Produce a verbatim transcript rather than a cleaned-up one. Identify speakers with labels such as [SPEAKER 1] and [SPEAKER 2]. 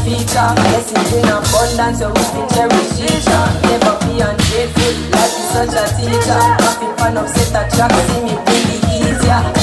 [SPEAKER 1] feature. Blessings in abundance, so we can cherish each other. Never be ungrateful, life is such a teacher. Nothing fun upset a track, see me bring it easier.